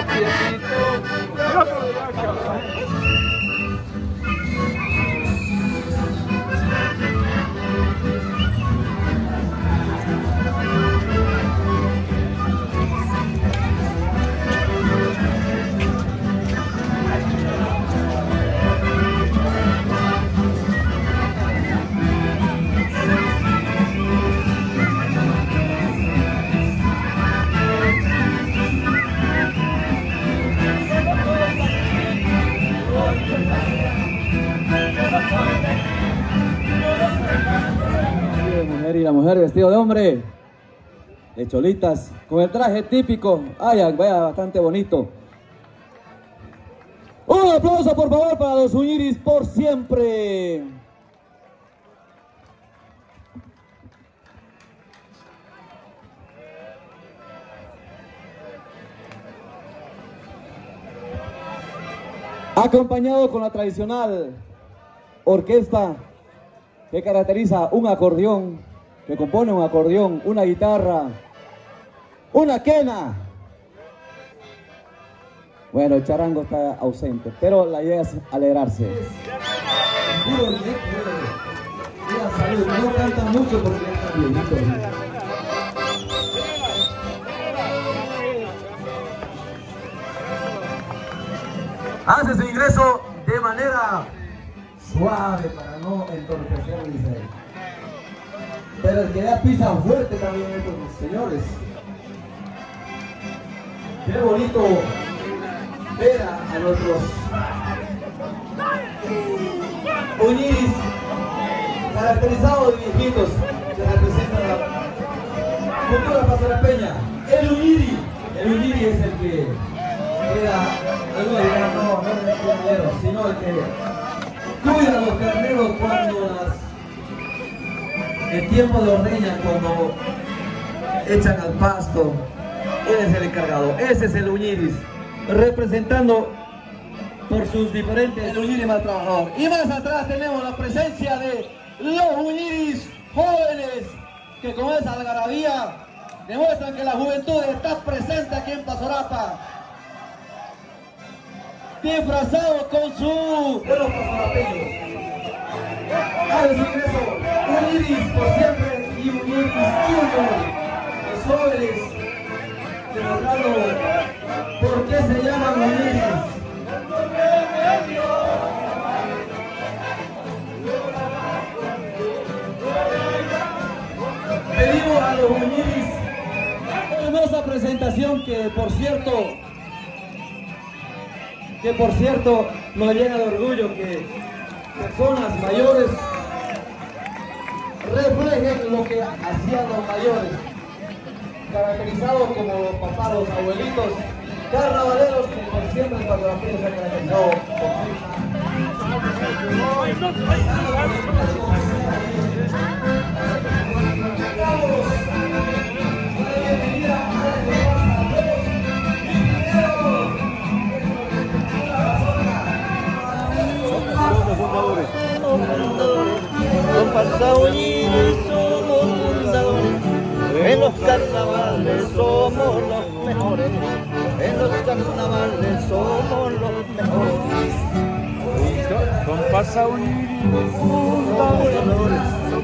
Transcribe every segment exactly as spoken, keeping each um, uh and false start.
Y la mujer vestido de hombre, de cholitas, con el traje típico. Ay, vaya, bastante bonito. Un aplauso por favor para los Uñiris por siempre. Acompañado con la tradicional orquesta que caracteriza un acordeón, que compone un acordeón, una guitarra, una quena. Bueno, el charango está ausente, pero la idea es alegrarse. No cantan mucho porque están viejitos. Hace su ingreso de manera suave para no entorpecer, dice él. Pero el que da pisa fuerte también estos señores. Qué bonito ver a, a nuestros Uñiris caracterizados de viejitos que representan la cultura pasarapeña. El Uñiri, el Uñiri es el que queda, algunos dirán, no, no es el carnero, sino el que cuida a los carneros cuando las el tiempo de ordeña, cuando echan al pasto. Él es el encargado, ese es el Uñiris, representando por sus diferentes el Uñiris más trabajador. Y más atrás tenemos la presencia de los Uñiris jóvenes que con esa algarabía demuestran que la juventud está presente aquí en Pasorapa, disfrazados con su buenos pasorapeños. Hace su ingreso Uñiris por siempre y Uñiris Junior, los jóvenes demostrando por qué se llaman Uñiris. Pedimos a los Uñiris una hermosa presentación que por cierto que por cierto nos llena de orgullo que personas mayores reflejen lo que hacían los mayores, caracterizados como los papás, los abuelitos, carnavaleros que por siempre cuando la fiesta se ha caracterizado Comparsa Uñiris somos fundadores, en los carnavales somos los mejores, en los carnavales somos los mejores. Comparsa Uñiris fundadores,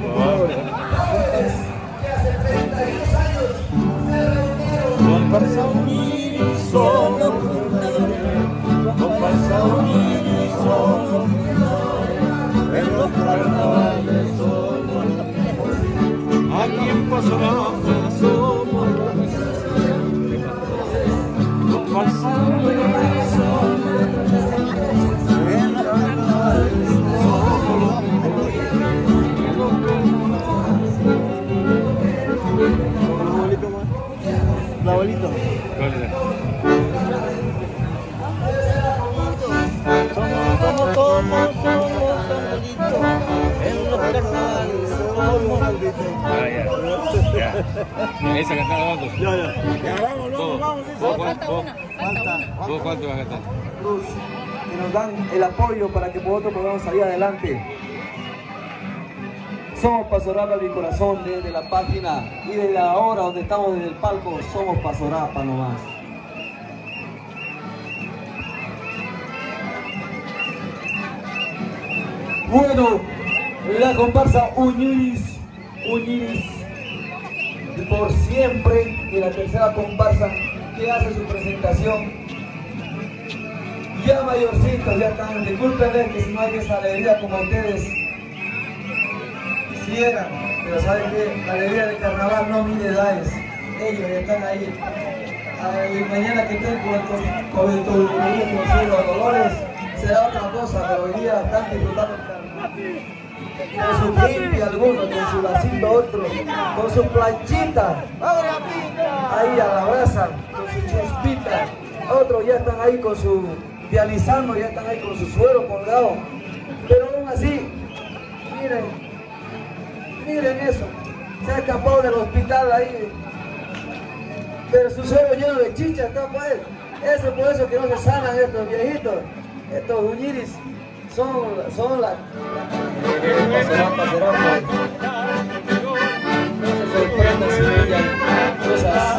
Comparsa Uñiris somos fundadores, Comparsa Uñiris somos fundadores, en los carnavales somos los mejores. aquí en Pasorapa somos los mejores. Comparsa Uñiris somos los mejores, en los carnavales somos los mejores. La abuelito. Somos como todos, somos abuelitos. En los carnavales somos abuelitos. Ah, ya. Ya. Esa cantada cuánto. Ya, ya. Ya, vamos, vamos, vamos. ¿Vos cuánto? ¿Vos cuánto vas a cantar? Cruz, que nos dan el apoyo para que nosotros podamos salir adelante. Somos Pasorapa mi corazón, desde la página y desde la hora donde estamos desde el palco, somos Pasorapa nomás. Bueno, la comparsa Uñiris, Uñiris, por siempre, y la tercera comparsa que hace su presentación. Ya mayorcitos, ya están, discúlpenme que si no hay esa alegría como ustedes quisieran, pero saben que la alegría del carnaval no mide edades, ellos ya están ahí. Ay, mañana que estén con el COVID, con los dolores, será otra cosa, pero hoy día están disfrutando el carnaval. Con su kimpi algunos, con su lacito otros, con su planchita, ahí a la brasa, con su chispita, otros ya están ahí con su dializando, ya están ahí con su suero colgado, pero aún así, miren, miren eso, se ha escapado del hospital ahí, pero su suero lleno de chicha está pues, eso por eso que no se sanan estos viejitos, estos uñiris, son, son las... No se sorprendan si pillan cosas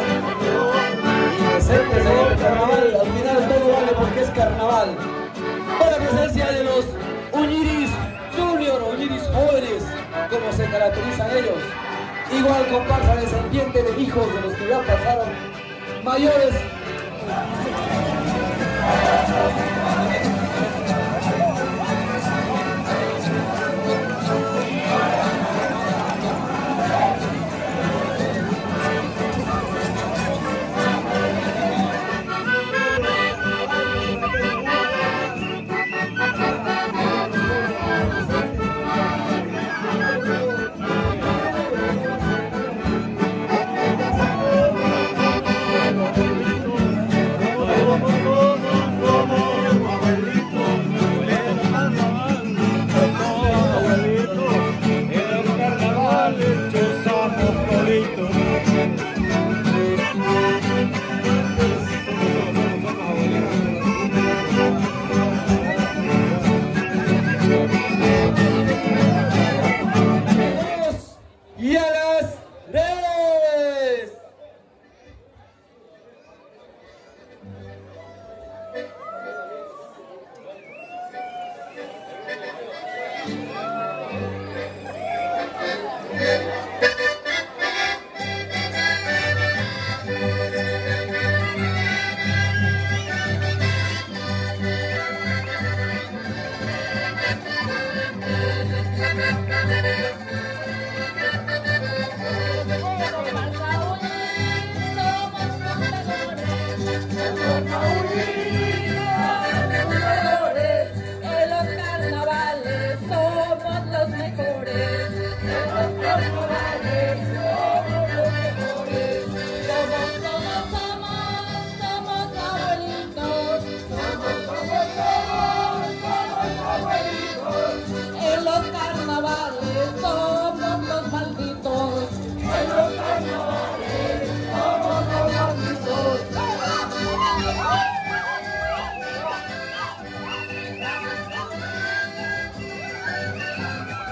indecentes en el carnaval, al final todo vale porque es carnaval. Con la presencia de los Uñiris Junior, Uñiris jóvenes, como se caracterizan ellos. Igual comparsa descendiente de hijos de los que ya pasaron mayores.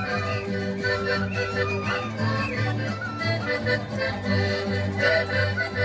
Thank you.